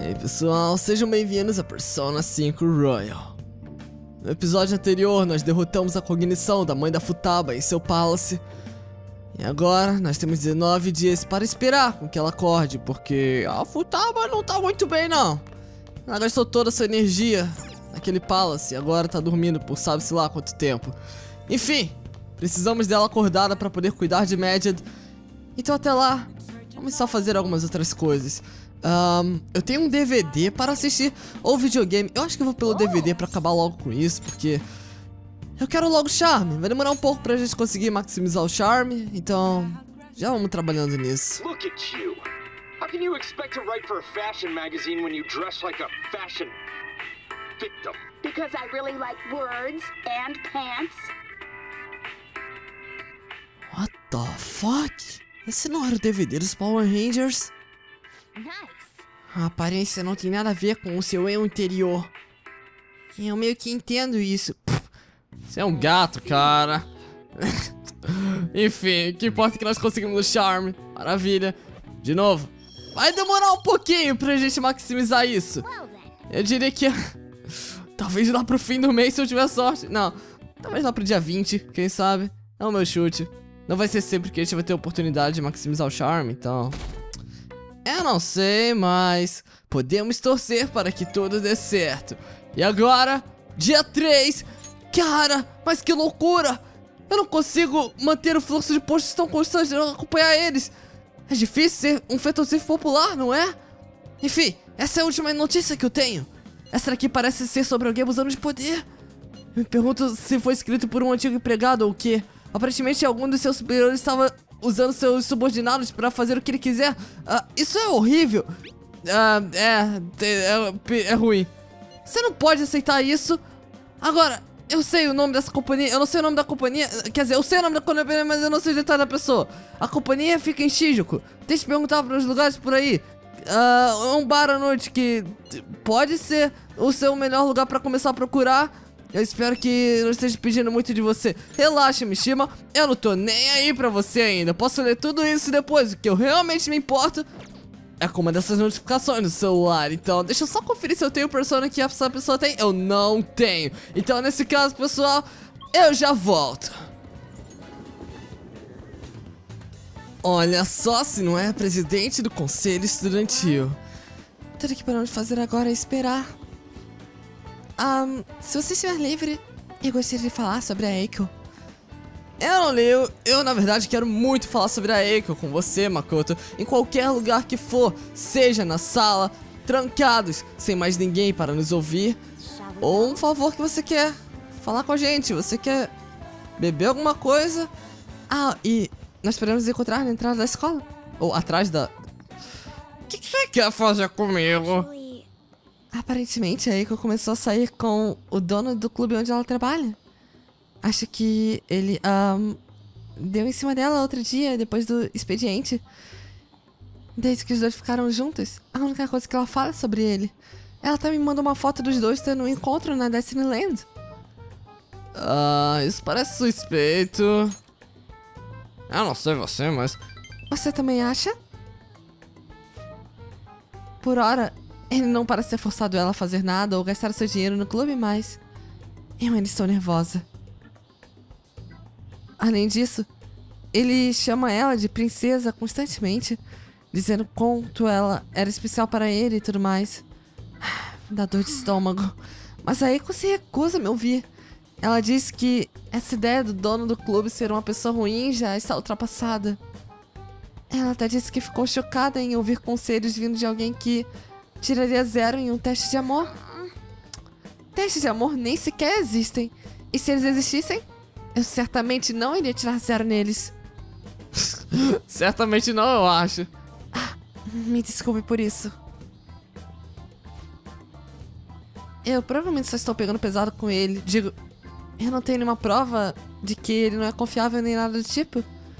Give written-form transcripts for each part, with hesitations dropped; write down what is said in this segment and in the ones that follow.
E aí pessoal, sejam bem-vindos a Persona 5 Royal. No episódio anterior nós derrotamos a cognição da mãe da Futaba em seu palace. E agora nós temos 19 dias para esperar com que ela acorde, porque a Futaba não tá muito bem não. Ela gastou toda a sua energia naquele palace e agora tá dormindo por sabe-se lá quanto tempo. Enfim, precisamos dela acordada para poder cuidar de Medjed. Então até lá, vamos só fazer algumas outras coisas. Eu tenho um DVD para assistir ou videogame. Eu acho que eu vou pelo DVD para acabar logo com isso, porque eu quero logo charme. Vai demorar um pouco pra gente conseguir maximizar o charme, então já vamos trabalhando nisso. Look at you. How can you expect to write for a fashion magazine when you dress like a fashion victim? Because I really like words and pants. What the fuck? Esse não era o DVD dos Power Rangers? Nice. A aparência não tem nada a ver com o seu eu interior. E eu meio que entendo isso. Você é um gato, cara. Enfim, o que importa é que nós conseguimos o charme. Maravilha. De novo. Vai demorar um pouquinho pra gente maximizar isso. Eu diria que talvez lá pro fim do mês se eu tiver sorte. Não, talvez lá pro dia 20, quem sabe. É o meu chute. Não vai ser sempre que a gente vai ter a oportunidade de maximizar o charme, então eu não sei, mas podemos torcer para que tudo dê certo. E agora, dia 3. Cara, mas que loucura! Eu não consigo manter o fluxo de posts tão constante de não acompanhar eles. É difícil ser um fetocif popular, não é? Enfim, essa é a última notícia que eu tenho. Essa daqui parece ser sobre alguém abusando de poder. Me pergunto se foi escrito por um antigo empregado ou o quê. Aparentemente algum dos seus superiores estava usando seus subordinados para fazer o que ele quiser. Isso é horrível. É ruim. Você não pode aceitar isso. Agora, eu sei o nome dessa companhia. Eu não sei o nome da companhia. Quer dizer, eu sei o nome da companhia, mas eu não sei o detalhe da pessoa. A companhia fica em Shinjuku. Deixa eu perguntar para os lugares por aí. Um bar à noite que pode ser o seu melhor lugar para começar a procurar. Eu espero que não esteja pedindo muito de você. Relaxa, Mishima. Eu não tô nem aí pra você ainda. Posso ler tudo isso depois. O que eu realmente me importo é com uma dessas notificações no celular. Então, deixa eu só conferir se eu tenho persona que essa pessoa tem. Eu não tenho. Então, nesse caso, pessoal, eu já volto. Olha só se não é presidente do conselho estudantil. Tudo que podemos fazer agora é esperar. Se você estiver livre, eu gostaria de falar sobre a Eiko. Eu não leio, eu na verdade quero muito falar sobre a Eiko com você, Makoto. Em qualquer lugar que for, seja na sala, trancados, sem mais ninguém para nos ouvir. Ou um favor que você quer falar com a gente, você quer beber alguma coisa. E nós podemos encontrar na entrada da escola. Ou atrás da... O que você quer fazer comigo? Aparentemente, a Eiko começou a sair com o dono do clube onde ela trabalha. Acho que ele, deu em cima dela outro dia, depois do expediente. Desde que os dois ficaram juntos, a única coisa que ela fala é sobre ele. Ela até me mandou uma foto dos dois tendo um encontro na Destiny Land. Isso parece suspeito. Eu não sei você, mas... Você também acha? Por hora... Ele não parece ter forçado ela a fazer nada ou gastar seu dinheiro no clube, mas eu ainda estou nervosa. Além disso, ele chama ela de princesa constantemente, dizendo quanto ela era especial para ele e tudo mais. Dá dor de estômago. Mas a Eiko se recusa a me ouvir. Ela diz que essa ideia do dono do clube ser uma pessoa ruim já está ultrapassada. Ela até disse que ficou chocada em ouvir conselhos vindo de alguém que tiraria 0 em um teste de amor. Testes de amor nem sequer existem. E se eles existissem, eu certamente não iria tirar 0 neles. Certamente não, eu acho. Me desculpe por isso. Eu provavelmente só estou pegando pesado com ele. Digo, eu não tenho nenhuma prova de que ele não é confiável nem nada do tipo.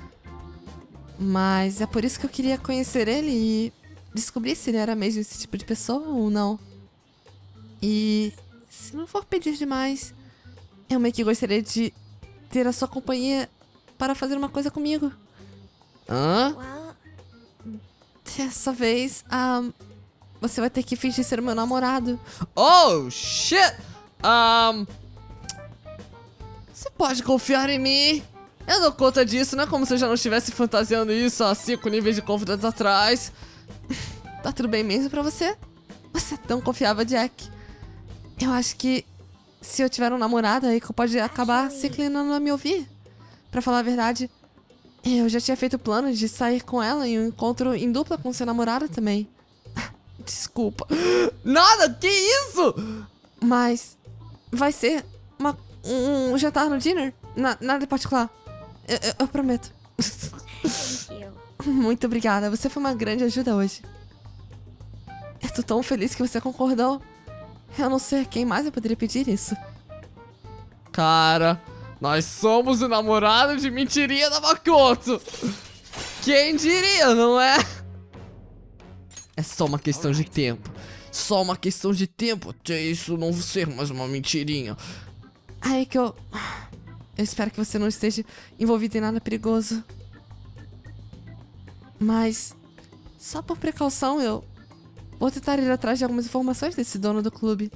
Mas é por isso que eu queria conhecer ele e descobrir se ele era mesmo esse tipo de pessoa ou não. E se não for pedir demais, eu meio que gostaria de ter a sua companhia para fazer uma coisa comigo. Dessa vez, você vai ter que fingir ser meu namorado. Oh, shit! Você pode confiar em mim. Eu dou conta disso, não é como se eu já não estivesse fantasiando isso há 5 níveis de confiança atrás. Tá tudo bem mesmo pra você? Você é tão confiável, Jack. Eu acho que se eu tiver um namorado, aí que pode acabar se inclinando a me ouvir. Pra falar a verdade, eu já tinha feito planos de sair com ela em um encontro em dupla com seu namorado também. Desculpa. Nada, que isso? Mas vai ser um jantar no dinner. Nada em particular. Eu prometo. Muito obrigada, você foi uma grande ajuda hoje. Eu tô tão feliz que você concordou. Eu não sei a quem mais eu poderia pedir isso. Cara, nós somos o namorado de mentirinha da Makoto. Quem diria, não é? É só uma questão de tempo. Só uma questão de tempo até isso não ser mais uma mentirinha. Aí que eu espero que você não esteja envolvido em nada perigoso. Mas, só por precaução, eu vou tentar ir atrás de algumas informações desse dono do clube.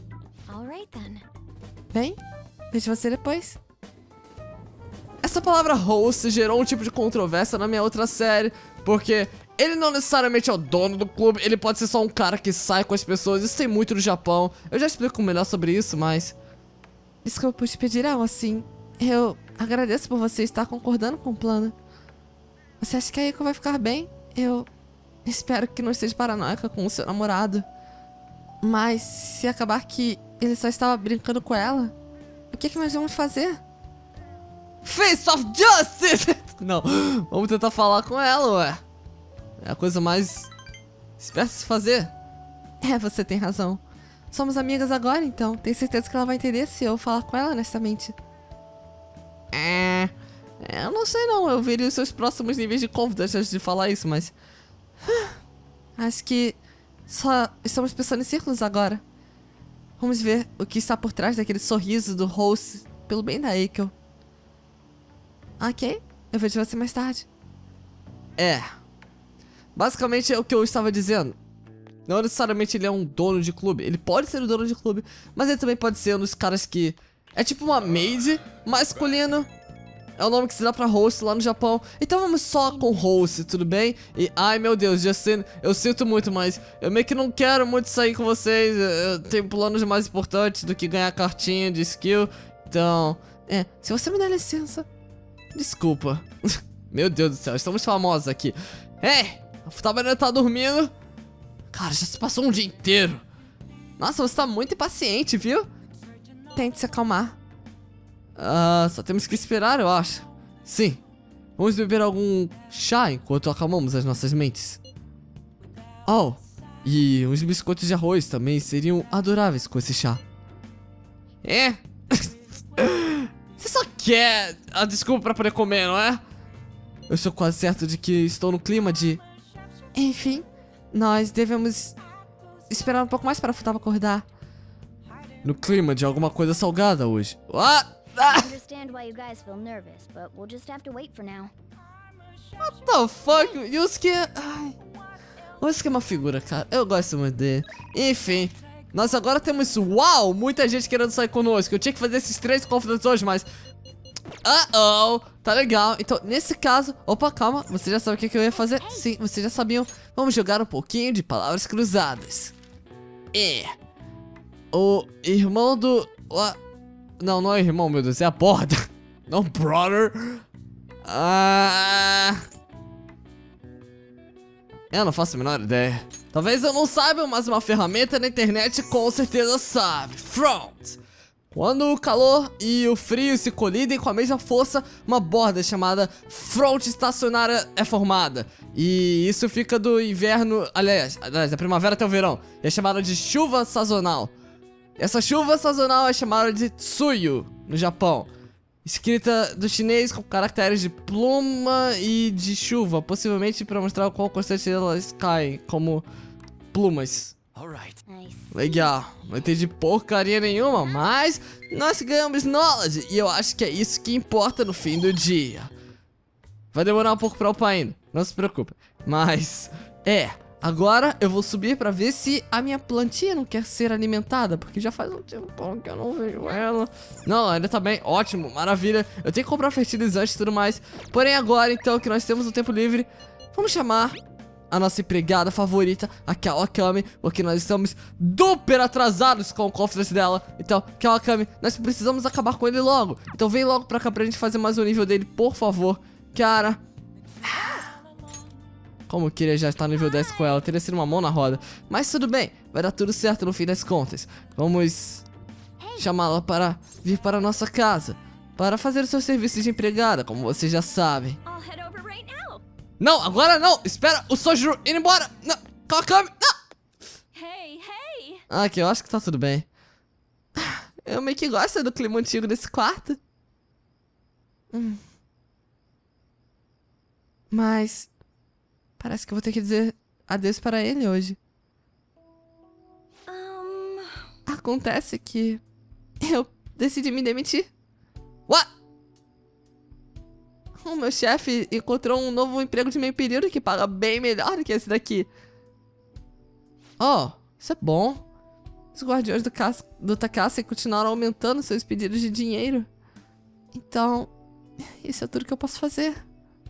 Bem, vejo você depois. Essa palavra host gerou um tipo de controvérsia na minha outra série, porque ele não necessariamente é o dono do clube, ele pode ser só um cara que sai com as pessoas. Isso tem muito no Japão. Eu já explico melhor sobre isso, mas desculpa por te pedir algo assim. Eu agradeço por você estar concordando com o plano. Você acha que a Eiko vai ficar bem? Eu espero que não esteja paranoica com o seu namorado. Mas se acabar que ele só estava brincando com ela, o que nós vamos fazer? Face of Justice! Não, vamos tentar falar com ela, ué. É a coisa mais esperta de se fazer. É, você tem razão. Somos amigas agora, então. Tenho certeza que ela vai entender se eu falar com ela honestamente. Eu não sei não. Eu veria os seus próximos níveis de confidence antes de falar isso, mas acho que só estamos pensando em círculos agora. Vamos ver o que está por trás daquele sorriso do host pelo bem da Eiko. Ok, eu vejo você mais tarde. Basicamente é o que eu estava dizendo. Não necessariamente ele é um dono de clube. Ele pode ser o dono de clube, mas ele também pode ser um dos caras que é tipo uma maid masculino. É o nome que se dá pra host lá no Japão. Então vamos só com host, tudo bem? E ai meu Deus, Justin, eu sinto muito, mas eu meio que não quero muito sair com vocês. Eu tenho planos mais importantes do que ganhar cartinha de skill. Então, se você me der licença. Desculpa. Meu Deus do céu, estamos famosos aqui. A Futabanana tá dormindo. Cara, já se passou um dia inteiro. Nossa, você tá muito impaciente, viu? Tente se acalmar. Só temos que esperar, eu acho. Sim. Vamos beber algum chá enquanto acalmamos as nossas mentes. Oh, e uns biscoitos de arroz também seriam adoráveis com esse chá. Você só quer a desculpa pra poder comer, não é? Eu estou quase certo de que estou no clima de... Enfim, nós devemos esperar um pouco mais para a Futaba acordar. No clima de alguma coisa salgada hoje. What the fuck? Yusuke... O Yusuke é uma figura, cara. Eu gosto muito dele. Enfim, nós agora temos... Uau! Muita gente querendo sair conosco. Eu tinha que fazer esses 3 confidentes hoje, mas... Tá legal. Então, nesse caso... Opa, calma. Você já sabe o que eu ia fazer? Sim, vocês já sabiam. Vamos jogar um pouquinho de palavras cruzadas. O irmão do... Não, não é irmão, meu Deus. É a borda. Não, brother. Eu não faço a menor ideia. Talvez eu não saiba, mas uma ferramenta na internet com certeza sabe. Front. Quando o calor e o frio se colidem com a mesma força, uma borda chamada fronte estacionária é formada. E isso fica do inverno, aliás, da primavera até o verão. E é chamada de chuva sazonal. Essa chuva sazonal é chamada de tsuyu no Japão. Escrita do chinês com caracteres de pluma e de chuva, possivelmente para mostrar o quão constante elas caem, como plumas. Legal, não entendi porcaria nenhuma, mas nós ganhamos knowledge e eu acho que é isso que importa no fim do dia. Vai demorar um pouco pra upar ainda, não se preocupe. Mas, Agora eu vou subir pra ver se a minha plantinha não quer ser alimentada, porque já faz um tempo que eu não vejo ela. Não, ainda tá bem, ótimo, maravilha. Eu tenho que comprar fertilizante e tudo mais. Porém agora, então, que nós temos um tempo livre, vamos chamar a nossa empregada favorita, a Kawakami, porque nós estamos super atrasados com o conference dela. Então, Kawakami, nós precisamos acabar com ele logo. Então vem logo pra cá pra gente fazer mais um nível dele, por favor. Cara... Como eu queria já estar no nível 10 com ela, teria sido uma mão na roda. Mas tudo bem, vai dar tudo certo no fim das contas. Vamos chamá-la para vir para a nossa casa, para fazer o seu serviço de empregada, como vocês já sabem. Não, agora não! Espera o Sojuro ir embora! Não! Kawakami! Não! Ok, eu acho que tá tudo bem. Eu meio que gosto do clima antigo desse quarto. Mas... parece que eu vou ter que dizer adeus para ele hoje. Acontece que eu decidi me demitir. What? O meu chefe encontrou um novo emprego de meio período que paga bem melhor do que esse daqui. Oh, isso é bom. Os guardiões do Takase continuaram aumentando seus pedidos de dinheiro. Então, isso é tudo que eu posso fazer.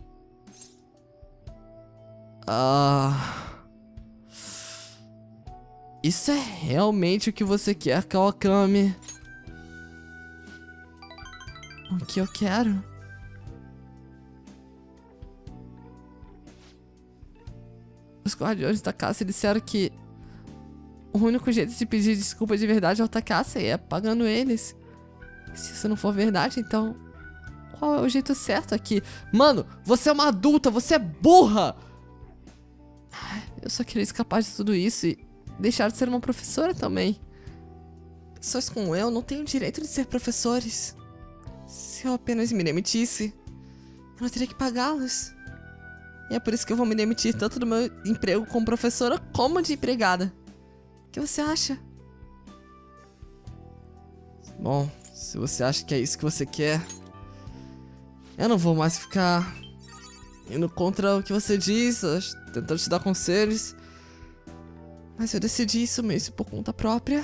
Isso é realmente o que você quer, Kawakami? O que eu quero? Os guardiões da Takase disseram que o único jeito de pedir desculpa de verdade ao Takase é pagando eles. Se isso não for verdade, então qual é o jeito certo aqui? Mano, você é uma adulta, você é burra! Eu só queria escapar de tudo isso e deixar de ser uma professora também. Pessoas como eu não têm o direito de ser professores. Se eu apenas me demitisse, eu não teria que pagá-los. E é por isso que eu vou me demitir tanto do meu emprego como professora como de empregada. O que você acha? Bom, se você acha que é isso que você quer, eu não vou mais ficar indo contra o que você diz, tentando te dar conselhos. Mas eu decidi isso mesmo por conta própria.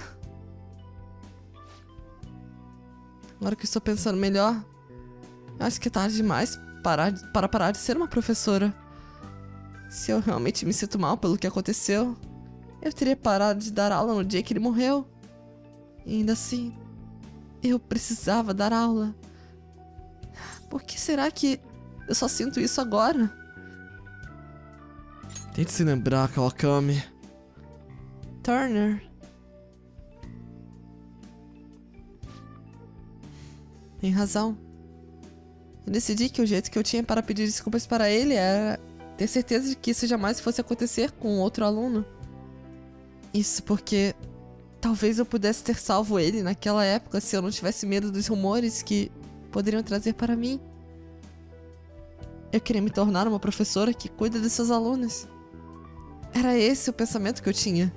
Agora que eu estou pensando melhor, eu acho que é tarde demais para parar de ser uma professora. Se eu realmente me sinto mal pelo que aconteceu, eu teria parado de dar aula no dia que ele morreu. E ainda assim, eu precisava dar aula. Por que será que eu só sinto isso agora? Tente se lembrar, Kawakami. Turner. Tem razão. Eu decidi que o jeito que eu tinha para pedir desculpas para ele era ter certeza de que isso jamais fosse acontecer com outro aluno. Isso porque talvez eu pudesse ter salvo ele naquela época se eu não tivesse medo dos rumores que poderiam trazer para mim. Eu queria me tornar uma professora que cuida de seus alunos. Era esse o pensamento que eu tinha.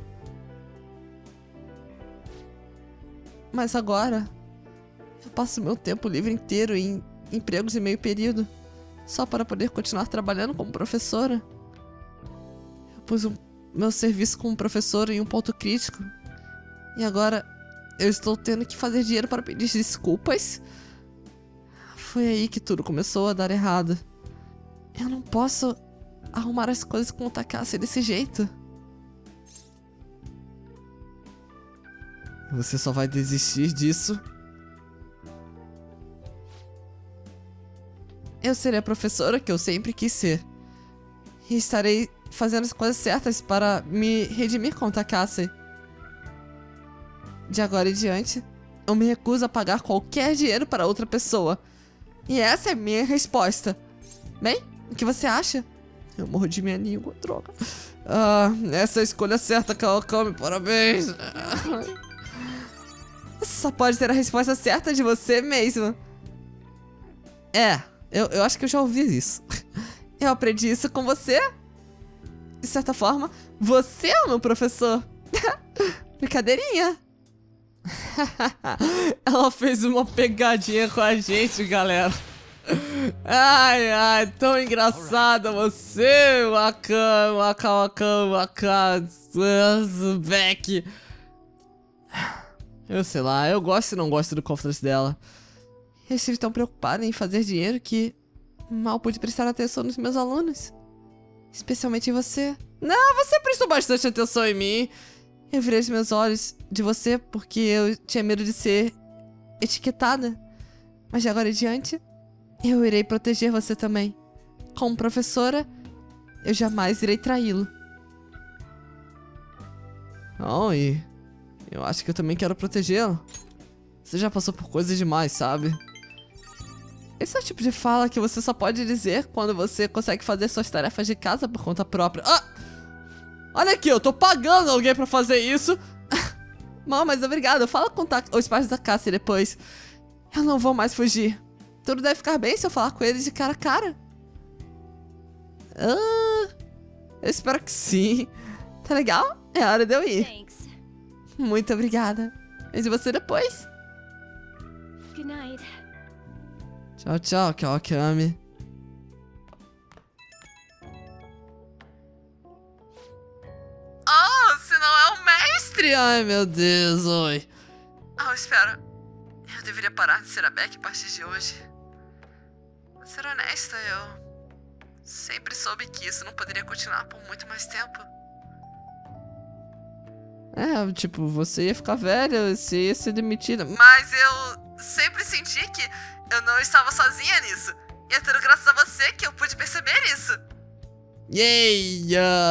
Mas agora, eu passo meu tempo livre inteiro em empregos de meio período, só para poder continuar trabalhando como professora. Eu pus meu serviço como professora em um ponto crítico. E agora, eu estou tendo que fazer dinheiro para pedir desculpas. Foi aí que tudo começou a dar errado. Eu não posso arrumar as coisas com o Takase desse jeito. Você só vai desistir disso? Eu serei a professora que eu sempre quis ser. E estarei fazendo as coisas certas para me redimir com o Takase. De agora em diante, eu me recuso a pagar qualquer dinheiro para outra pessoa. E essa é a minha resposta. Bem, o que você acha? Eu mordi minha língua, droga. Essa é a escolha certa, Kawakami, parabéns. Você só pode ter a resposta certa de você mesmo. Eu acho que eu já ouvi isso. Eu aprendi isso com você. De certa forma, você é o meu professor. Brincadeirinha. Ela fez uma pegadinha com a gente, galera. Ai, ai, tão engraçada você, Beck. Eu sei lá, eu gosto e não gosto do confidence dela. Eu estive tão preocupado em fazer dinheiro que mal pude prestar atenção nos meus alunos. Especialmente em você. Não, você prestou bastante atenção em mim. Eu virei os meus olhos de você porque eu tinha medo de ser etiquetada. Mas de agora em diante, eu irei proteger você também. Como professora, eu jamais irei traí-lo. Oh, e eu acho que eu também quero protegê-lo. Você já passou por coisas demais, sabe? Esse é o tipo de fala que você só pode dizer quando você consegue fazer suas tarefas de casa por conta própria. Ah! Olha aqui, eu tô pagando alguém pra fazer isso. Não, mas obrigado. Fala com os pais da Cassie depois. Eu não vou mais fugir. Tudo deve ficar bem se eu falar com eles de cara a cara. Eu espero que sim. Tá legal? É hora de eu ir. Thanks. Muito obrigada. Vejo você depois. Good night. Tchau, tchau, Kawakami. Oh, você não é o mestre! Ai, meu Deus, oi. Oh, espera. Eu deveria parar de ser a Beck a partir de hoje. Pra ser honesta, eu sempre soube que isso não poderia continuar por muito mais tempo. É, tipo, você ia ficar velha, você ia ser demitida. Mas eu sempre senti que eu não estava sozinha nisso. E é tudo graças a você que eu pude perceber isso. Yay!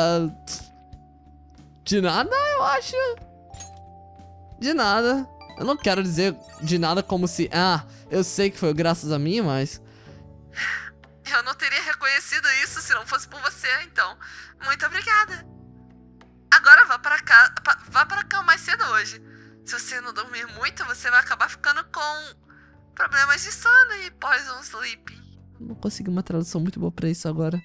De nada, eu acho. De nada. Eu não quero dizer de nada como se... Ah, eu sei que foi graças a mim, mas... Eu não teria reconhecido isso se não fosse por você, então... Muito obrigada. Agora vá para a cama mais cedo hoje. Se você não dormir muito, você vai acabar ficando com problemas de sono e poison sleep. Não consegui uma tradução muito boa pra isso agora.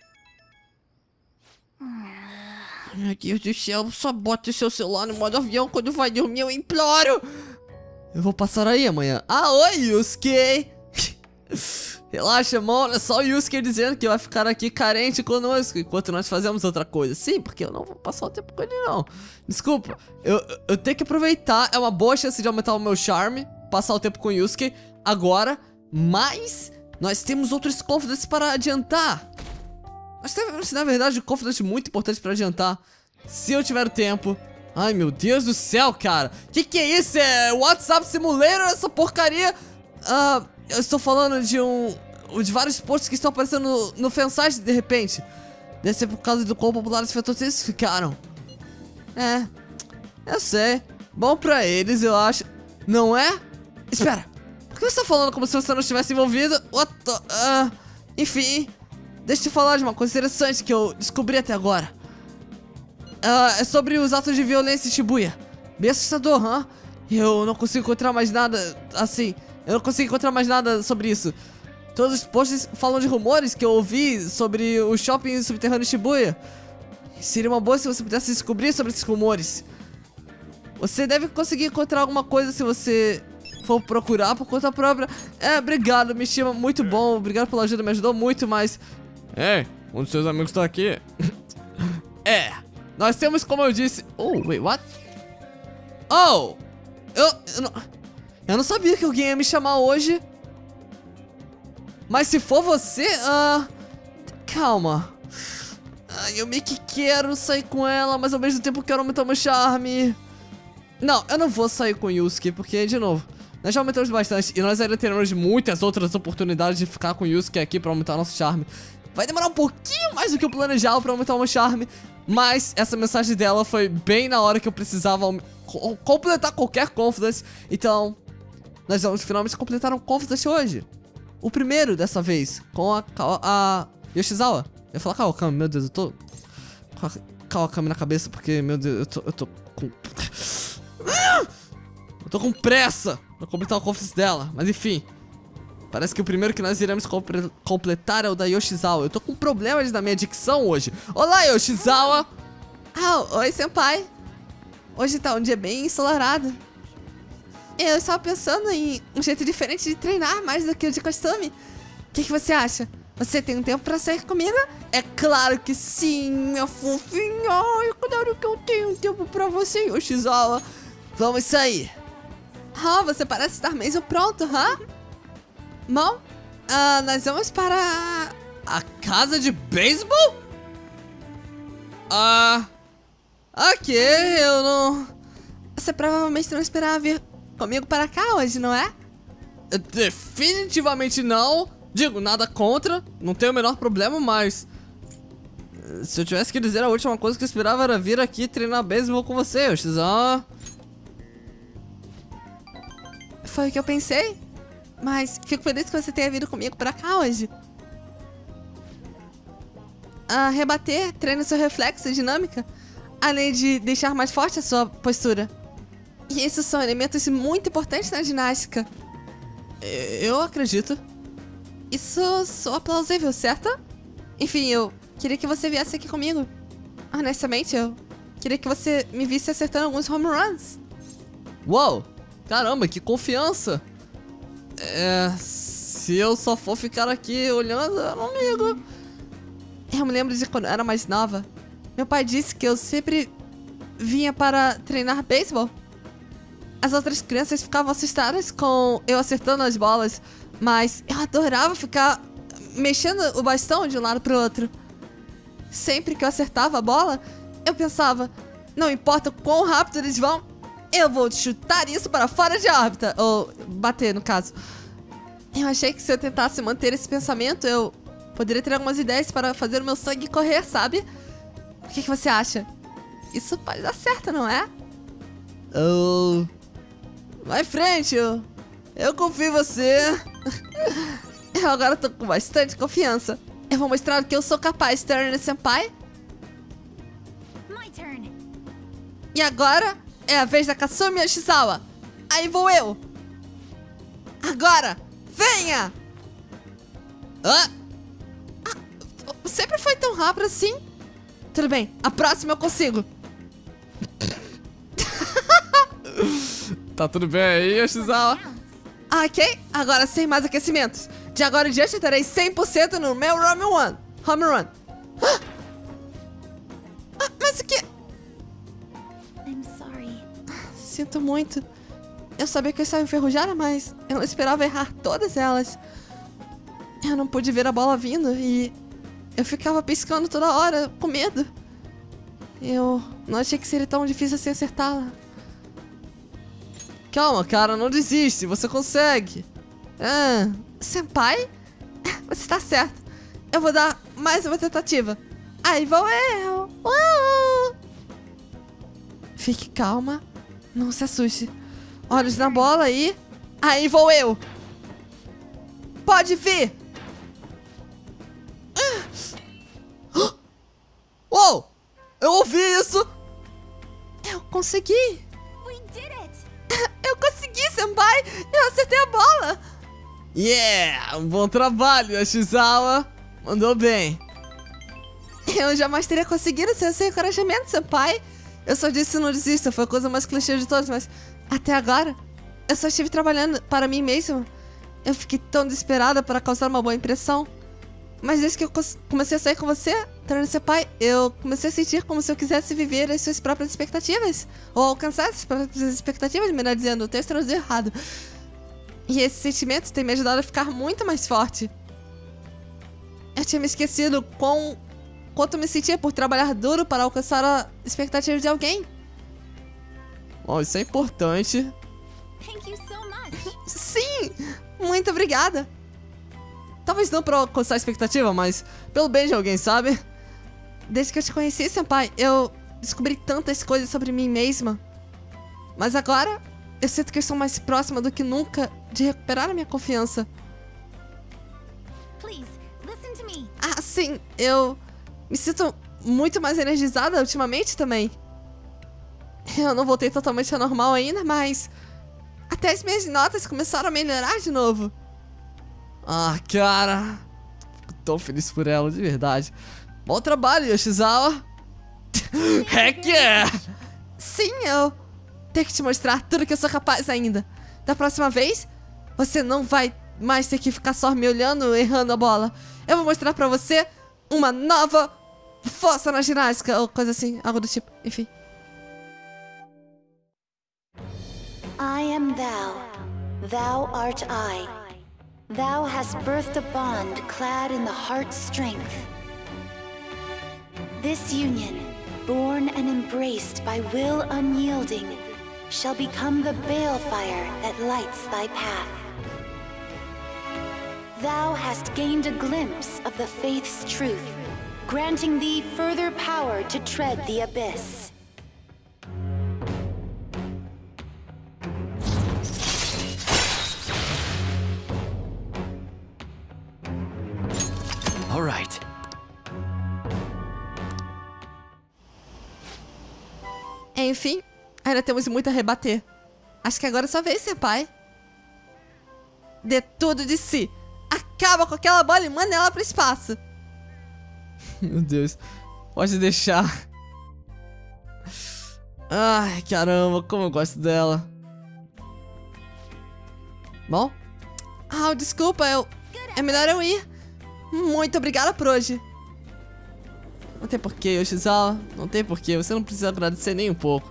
Meu Deus do céu, só bota o seu celular no modo avião quando vai dormir, eu imploro! Eu vou passar aí amanhã. Ah, oi, Yusuke! Relaxa, mano, é só o Yusuke dizendo que vai ficar aqui carente conosco enquanto nós fazemos outra coisa. Sim, porque eu não vou passar o tempo com ele, não. Desculpa, eu tenho que aproveitar, é uma boa chance de aumentar o meu charme, passar o tempo com o Yusuke agora, mas nós temos outros confidence para adiantar. Nós temos, na verdade, um confidence muito importante para adiantar, se eu tiver tempo. Ai, meu Deus do céu, cara. Que é isso? É WhatsApp Simulator, essa porcaria? Eu estou falando de vários posts que estão aparecendo no fansite de repente. Deve ser por causa do quão populares eles ficaram. É, eu sei. Bom pra eles, eu acho. Não é? Espera. Por que você está falando como se você não estivesse envolvido? Enfim. Deixa eu te falar de uma coisa interessante que eu descobri até agora. É sobre os atos de violência em Shibuya. Bem assustador, hã? Eu não consigo encontrar mais nada, assim... Eu não consigo encontrar mais nada sobre isso. Todos os posts falam de rumores que eu ouvi sobre o shopping subterrâneo em Shibuya. Seria uma boa se você pudesse descobrir sobre esses rumores. Você deve conseguir encontrar alguma coisa se você for procurar por conta própria. Obrigado, me chama, muito bom. Obrigado pela ajuda, me ajudou muito, mas... um dos seus amigos está aqui. Nós temos, como eu disse... Wait, what? Eu não sabia que alguém ia me chamar hoje. Mas se for você, calma. Eu meio que quero sair com ela, mas ao mesmo tempo quero aumentar meu charme. Não, eu não vou sair com o Yusuke, porque, de novo, nós já aumentamos bastante e nós ainda teremos muitas outras oportunidades de ficar com o Yusuke aqui pra aumentar nosso charme. Vai demorar um pouquinho mais do que eu planejava pra aumentar o meu charme, mas essa mensagem dela foi bem na hora que eu precisava completar qualquer confidence. Então, nós vamos finalmente completar um confidence hoje. O primeiro dessa vez, com a Yoshizawa. Eu ia falar Kawakami, meu Deus, eu tô com a Kawakami na cabeça porque, meu Deus, eu tô com... Eu tô com pressa pra completar o confidence dela, mas enfim. Parece que o primeiro que nós iremos completar é o da Yoshizawa. Eu tô com problemas na minha dicção hoje. Olá, Yoshizawa! Oi, senpai. Hoje tá um dia bem ensolarado. Eu estava pensando em um jeito diferente de treinar mais do que o de costume. que você acha? Você tem um tempo pra sair comigo? É claro que sim, minha fofinha. É claro que eu tenho um tempo pra você, Yoshizawa. Vamos sair. Ah, você parece estar mesmo pronto, hã? Bom, nós vamos para a casa de beisebol? Ok, eu não... Você provavelmente não esperava vir comigo para cá hoje, não é? Definitivamente não. Digo, nada contra, não tenho o menor problema, mas... Se eu tivesse que dizer, a última coisa que eu esperava era vir aqui treinar beisebol com você, Yoshizawa. Foi o que eu pensei, mas fico feliz que você tenha vindo comigo pra cá hoje. Rebater treina seu reflexo e dinâmica, além de deixar mais forte a sua postura. E esses são elementos muito importantes na ginástica. Eu acredito. Isso soa plausível, certo? Enfim, eu queria que você viesse aqui comigo. Honestamente, eu queria que você me visse acertando alguns home runs. Uou! Caramba, que confiança! Se eu só for ficar aqui olhando, eu não ligo. Eu me lembro de quando eu era mais nova. Meu pai disse que eu sempre vinha para treinar beisebol. As outras crianças ficavam assustadas com eu acertando as bolas, mas eu adorava ficar mexendo o bastão de um lado pro outro. Sempre que eu acertava a bola, eu pensava, não importa o quão rápido eles vão, eu vou chutar isso para fora de órbita. Ou bater, no caso. Eu achei que se eu tentasse manter esse pensamento, eu poderia ter algumas ideias para fazer o meu sangue correr, sabe? O que você acha? Isso pode dar certo, não é? Vai em frente, eu confio em você. Eu agora tô com bastante confiança. Eu vou mostrar o que eu sou capaz, Turner-senpai. My turn. E agora é a vez da Kasumi Yoshizawa. Aí vou eu. Agora, venha! Sempre foi tão rápido assim? Tudo bem, a próxima eu consigo. Tá tudo bem aí, Yoshizawa? Ok, agora sem mais aquecimentos. De agora em diante eu terei 100% no meu home run. Mas o que... I'm sorry. Sinto muito. Eu sabia que eu estava enferrujada, mas eu não esperava errar todas elas. Eu não pude ver a bola vindo e eu ficava piscando toda hora, com medo. Eu não achei que seria tão difícil assim acertá-la. Calma, cara, não desiste, você consegue. Senpai? Você tá certo. Eu vou dar mais uma tentativa. Aí vou eu. Fique calma, não se assuste. Olhos na bola e... Aí vou eu. Pode vir. Uou! Eu ouvi isso. Eu consegui. We did it. Eu consegui, senpai. Eu acertei a bola. Yeah! Um bom trabalho, Yoshizawa. Mandou bem. Eu jamais teria conseguido sem encorajamento, senpai. Eu só disse não desista, foi a coisa mais clichê de todas, mas até agora eu só estive trabalhando para mim mesmo. Eu fiquei tão desesperada para causar uma boa impressão. Mas desde que eu comecei a sair com você, Turner-senpai, eu comecei a sentir como se eu quisesse viver as suas próprias expectativas. Ou alcançar as próprias expectativas, melhor dizendo, o texto traduziu errado. E esse sentimento tem me ajudado a ficar muito mais forte. Eu tinha me esquecido quanto me sentia por trabalhar duro para alcançar a expectativa de alguém. Bom, isso é importante. Thank you so much. Sim! Muito obrigada. Talvez não para alcançar a expectativa, mas pelo bem de alguém, sabe? Desde que eu te conheci, senpai, eu descobri tantas coisas sobre mim mesma. Mas agora, eu sinto que eu estou mais próxima do que nunca de recuperar a minha confiança. Please, listen to me. Sim, eu me sinto muito mais energizada ultimamente também. Eu não voltei totalmente ao normal ainda, mas até as minhas notas começaram a melhorar de novo. Cara, fico tão feliz por ela, de verdade. Bom trabalho, Yoshizawa. Heck yeah! Sim, eu tenho que te mostrar tudo que eu sou capaz ainda. Da próxima vez, você não vai mais ter que ficar só me olhando, errando a bola. Eu vou mostrar pra você uma nova força na ginástica, ou coisa assim, algo do tipo, enfim. I am thou, thou art I. Thou hast birthed a bond clad in the heart's strength. This union, born and embraced by will unyielding, shall become the balefire that lights thy path. Thou hast gained a glimpse of the faith's truth, granting thee further power to tread the abyss. All right. Enfim, ainda temos muito a rebater. Acho que agora é sua vez, senpai. Dê tudo de si. Acaba com aquela bola e manda ela pro espaço. Meu Deus. Pode deixar. Ai, caramba, como eu gosto dela. Bom? Ah, desculpa, é melhor eu ir. Muito obrigada por hoje. Não tem porquê, Yoshizawa. Não tem porquê, você não precisa agradecer nem um pouco.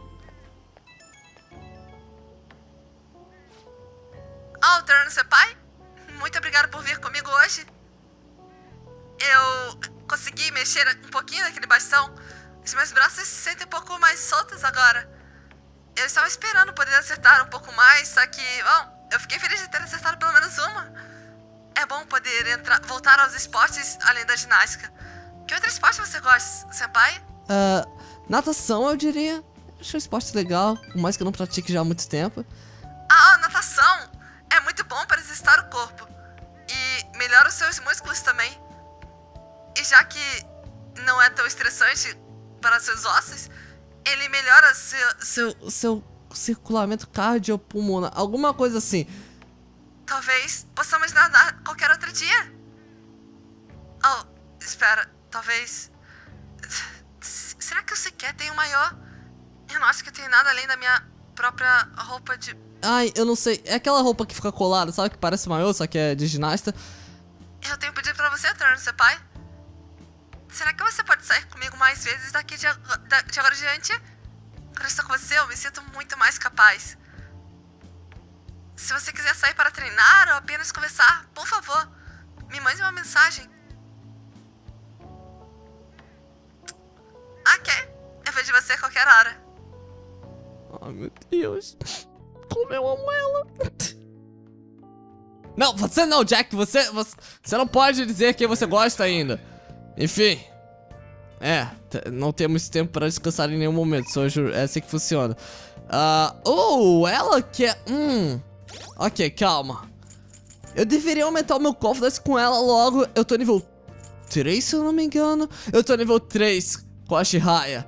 Oh, Turno Senpai, muito obrigada por vir comigo hoje. Eu consegui mexer um pouquinho naquele bastão. Os meus braços se sentem um pouco mais soltos agora. Eu estava esperando poder acertar um pouco mais, só que, bom, eu fiquei feliz de ter acertado pelo menos uma. É bom poder voltar aos esportes além da ginástica. Que outro esporte você gosta, senpai? Natação, eu diria. Acho um esporte legal, por mais que eu não pratique já há muito tempo. Ah, natação! É muito bom para exercitar o corpo. E melhora os seus músculos também. E já que não é tão estressante para seus ossos, ele melhora seu circulamento cardiopulmonar, alguma coisa assim. Talvez possamos nadar qualquer outro dia. Oh, espera, talvez... Será que eu sequer tenho maior? Eu não acho que eu tenho nada além da minha própria roupa de... Ai, eu não sei, é aquela roupa que fica colada, sabe, que parece maior, só que é de ginasta. Eu tenho um pedido pra você, Turno Senpai. Será que você pode sair comigo mais vezes daqui de agora em diante? Quando eu estou com você, eu me sinto muito mais capaz. Se você quiser sair para treinar ou apenas conversar, por favor, me mande uma mensagem. Ok, eu vejo você a qualquer hora. Oh, meu Deus. Como eu amo ela. Não, você não, Jack. Você não pode dizer que você gosta ainda. Enfim. Não temos tempo para descansar em nenhum momento. Só é assim que funciona. Ela quer... Ok, calma. Eu deveria aumentar o meu confidence com ela logo. Eu tô nível 3, se eu não me engano. Eu tô nível 3 com a Chihaya.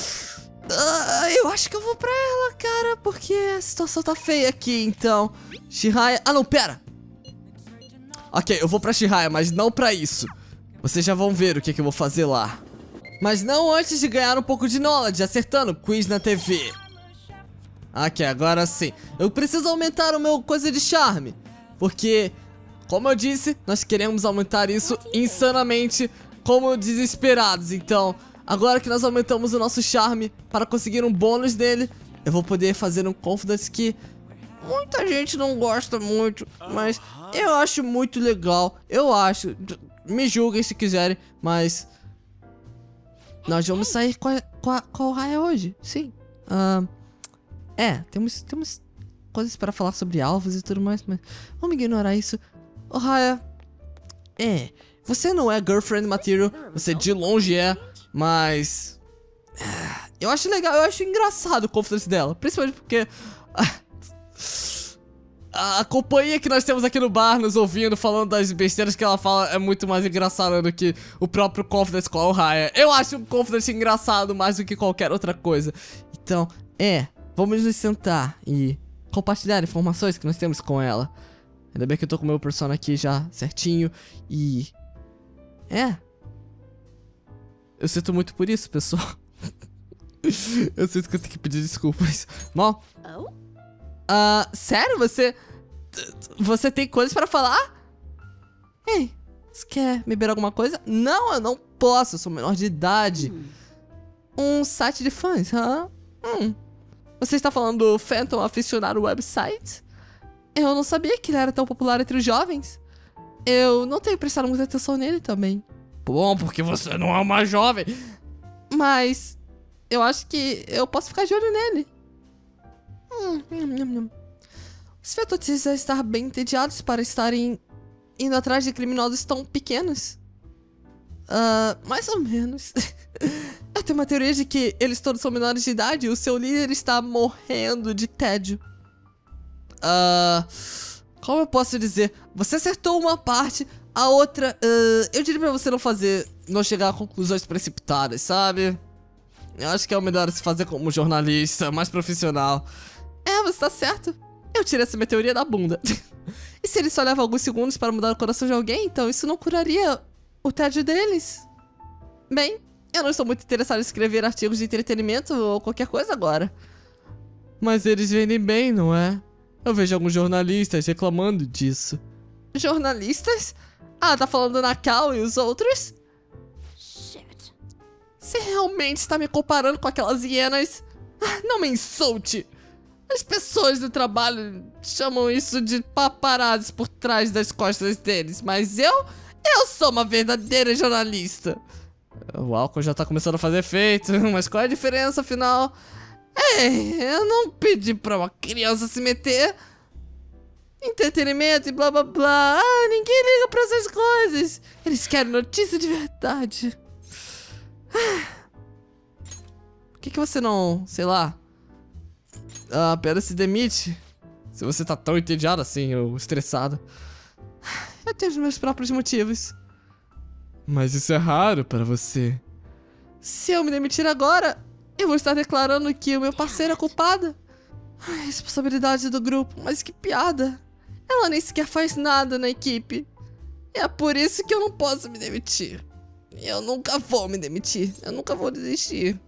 Eu acho que eu vou pra ela, cara, porque a situação tá feia aqui, então. Chihaya... Ah, não, pera. Ok, eu vou pra Chihaya, mas não pra isso. Vocês já vão ver o que eu vou fazer lá. Mas não antes de ganhar um pouco de knowledge, acertando quiz na TV. Ok, agora sim. Eu preciso aumentar o meu coisa de charme. Porque, como eu disse, nós queremos aumentar isso insanamente, como desesperados. Então, agora que nós aumentamos o nosso charme para conseguir um bônus dele, eu vou poder fazer um confidence que muita gente não gosta muito, mas eu acho muito legal. Eu acho. Me julguem se quiserem, mas nós vamos sair com a Raya hoje. Sim. Temos coisas para falar sobre alvos e tudo mais, mas vamos ignorar isso. Oh, Raya. Você não é girlfriend material, você de longe é, mas... eu acho legal, eu acho engraçado o confidence dela, principalmente porque... a companhia que nós temos aqui no bar, nos ouvindo, falando das besteiras que ela fala, é muito mais engraçada do que o próprio confidence com a Raya. Eu acho o confidence engraçado mais do que qualquer outra coisa. Então, vamos nos sentar e compartilhar informações que nós temos com ela. Ainda bem que eu tô com o meu persona aqui já certinho e... eu sinto muito por isso, pessoal. Eu sinto que eu tenho que pedir desculpas. Bom... sério? Você Você tem coisas pra falar? Ei, você quer beber alguma coisa? Não, eu não posso, eu sou menor de idade. Um site de fãs, hã? Você está falando do Phantom Aficionado Website? Eu não sabia que ele era tão popular entre os jovens. Eu não tenho prestado muita atenção nele também. Bom, porque você não é uma jovem. Mas eu acho que eu posso ficar de olho nele. Os fetotistas devem estar bem entediados para estarem indo atrás de criminosos tão pequenos. Mais ou menos. Eu tenho uma teoria de que eles todos são menores de idade e o seu líder está morrendo de tédio. Como eu posso dizer? Você acertou uma parte, a outra... eu diria pra você não chegar a conclusões precipitadas, sabe? Eu acho que é o melhor se fazer como jornalista, mais profissional. Você tá certo. Eu tirei essa minha teoria da bunda. E se ele só leva alguns segundos para mudar o coração de alguém, então isso não curaria o tédio deles. Bem, eu não estou muito interessado em escrever artigos de entretenimento ou qualquer coisa agora. Mas eles vendem bem, não é? Eu vejo alguns jornalistas reclamando disso. Jornalistas? Tá falando na Cal e os outros? Shit. Você realmente está me comparando com aquelas hienas? Não me insulte! As pessoas do trabalho chamam isso de paparazzi por trás das costas deles, mas eu sou uma verdadeira jornalista. O álcool já tá começando a fazer efeito, mas qual é a diferença, afinal? Eu não pedi pra uma criança se meter. Entretenimento e blá blá blá. Ninguém liga pra essas coisas. Eles querem notícia de verdade. Por que você não, sei lá, apenas se demite? Se você tá tão entediado assim, ou estressado. Eu tenho os meus próprios motivos. Mas isso é raro para você. Se eu me demitir agora, eu vou estar declarando que o meu parceiro é culpado. Responsabilidade do grupo, mas que piada. Ela nem sequer faz nada na equipe. É por isso que eu não posso me demitir. Eu nunca vou me demitir. Eu nunca vou desistir.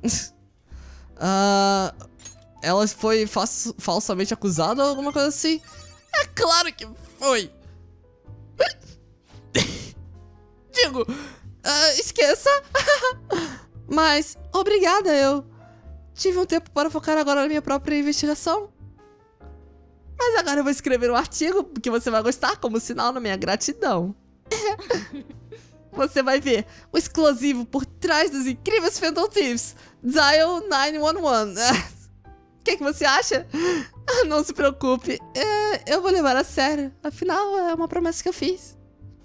Ela foi falsamente acusada ou alguma coisa assim? É claro que foi. Digo, esqueça. Mas, obrigada, eu tive um tempo para focar agora na minha própria investigação. Mas agora eu vou escrever um artigo que você vai gostar como sinal da minha gratidão. Você vai ver o exclusivo por trás dos incríveis Phantom Thieves. Dial 911. O que você acha? Não se preocupe, eu vou levar a sério. Afinal, é uma promessa que eu fiz.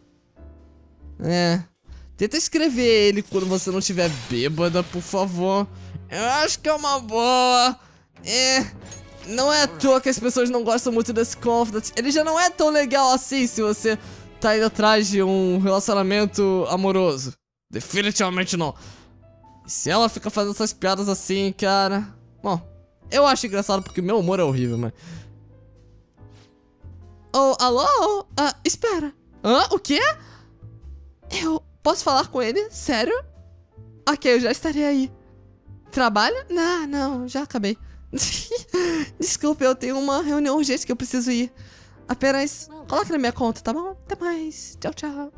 Tenta escrever ele quando você não estiver bêbada, por favor. Eu acho que é uma boa. Não é à toa que as pessoas não gostam muito desse Confidant. Ele já não é tão legal assim se você tá indo atrás de um relacionamento amoroso. Definitivamente não. E se ela fica fazendo essas piadas assim, cara... Bom, eu acho engraçado porque meu humor é horrível, mas... Alô? Espera. O quê? Eu posso falar com ele? Sério? Ok, eu já estarei aí. Trabalho? Não, já acabei. Desculpa, eu tenho uma reunião urgente que eu preciso ir. Apenas coloque na minha conta, tá bom? Até mais. Tchau.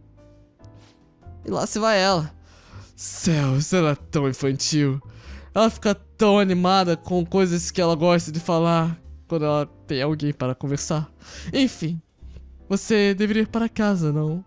E lá se vai ela. Céus, ela é tão infantil. Ela fica tão animada com coisas que ela gosta de falar quando ela tem alguém para conversar. Enfim, você deveria ir para casa, não?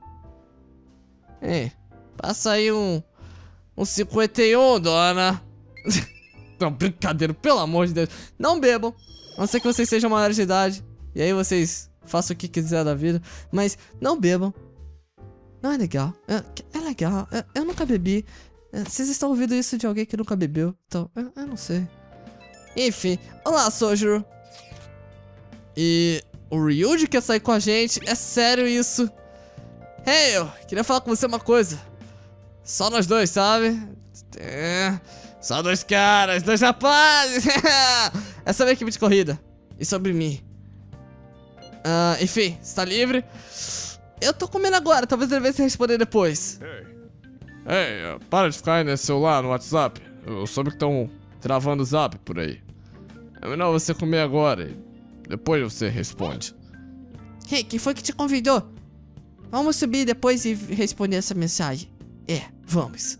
Passa aí um 51, dona. Não, brincadeira, pelo amor de Deus. Não bebam, a não ser que vocês sejam maiores de idade. E aí vocês façam o que quiser da vida. Mas não bebam. Não é legal. É legal. Eu nunca bebi. Vocês estão ouvindo isso de alguém que nunca bebeu. Então, eu não sei. Enfim. Olá, Sojiro. E o Ryuji quer sair com a gente. É sério isso? Eu queria falar com você uma coisa. Só nós dois, sabe? Só dois caras, dois rapazes. É sobre a equipe de corrida. E sobre mim. Enfim, você tá livre? Eu tô comendo agora, talvez devesse responder depois. Para de ficar aí nesse celular, no WhatsApp. Eu soube que estão travando o zap por aí. É melhor você comer agora e depois você responde. Hey, quem foi que te convidou? Vamos subir depois e responder essa mensagem. É, vamos.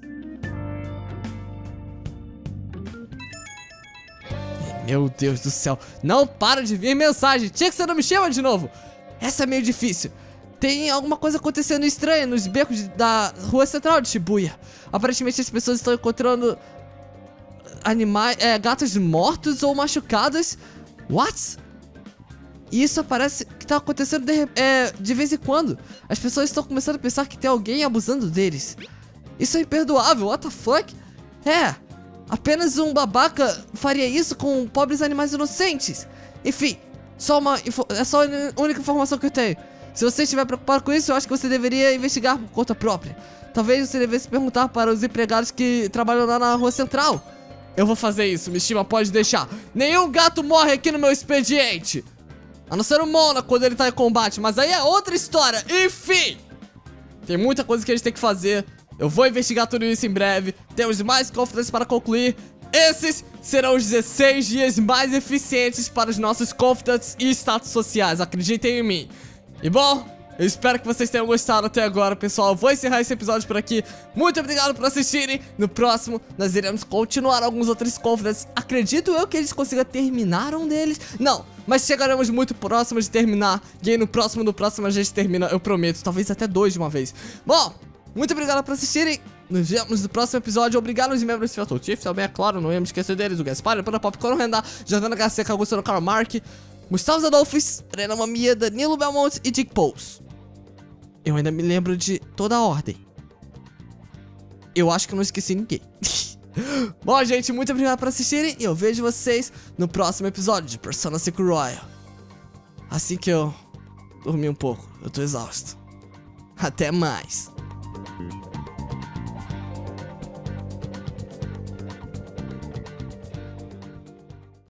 Meu Deus do céu, não para de vir mensagem. Tinha que você não me chama de novo. Essa é meio difícil. Tem alguma coisa acontecendo estranha nos becos da rua central de Shibuya. Aparentemente as pessoas estão encontrando animais, gatos mortos ou machucados. What? E isso parece que tá acontecendo de vez em quando. As pessoas estão começando a pensar que tem alguém abusando deles. Isso é imperdoável, what the fuck? Apenas um babaca faria isso com pobres animais inocentes. Enfim, é só a única informação que eu tenho. Se você estiver preocupado com isso, eu acho que você deveria investigar por conta própria. Talvez você devesse perguntar para os empregados que trabalham lá na rua central. Eu vou fazer isso, Mishima pode deixar. Nenhum gato morre aqui no meu expediente. A não ser o Mona quando ele tá em combate, mas aí é outra história. Enfim, tem muita coisa que a gente tem que fazer. Eu vou investigar tudo isso em breve. Temos mais confidências para concluir. Esses serão os 16 dias mais eficientes para os nossos confidants e status sociais. Acreditem em mim. E bom, eu espero que vocês tenham gostado até agora, pessoal. Eu vou encerrar esse episódio por aqui. Muito obrigado por assistirem. No próximo, nós iremos continuar alguns outros confidants. Acredito eu que eles consigam terminar um deles. Não, mas chegaremos muito próximos de terminar. E aí no próximo a gente termina, eu prometo. Talvez até 2 de uma vez. Bom, muito obrigado por assistirem. Nos vemos no próximo episódio. Obrigado aos membros do Fatal Chief. Também, é claro, não íamos esquecer deles. O Gaspar, o Popcorn, o Rendar, Jordana HC, Augusto, Karl Mark, Gustavo Adolfes, Renan Mamia, Danilo Belmonte e Dick Pous. Eu ainda me lembro de toda a ordem. Eu acho que eu não esqueci ninguém. Bom, gente, muito obrigado por assistirem. E eu vejo vocês no próximo episódio de Persona 5 Royal. Assim que eu dormi um pouco, eu tô exausto. Até mais.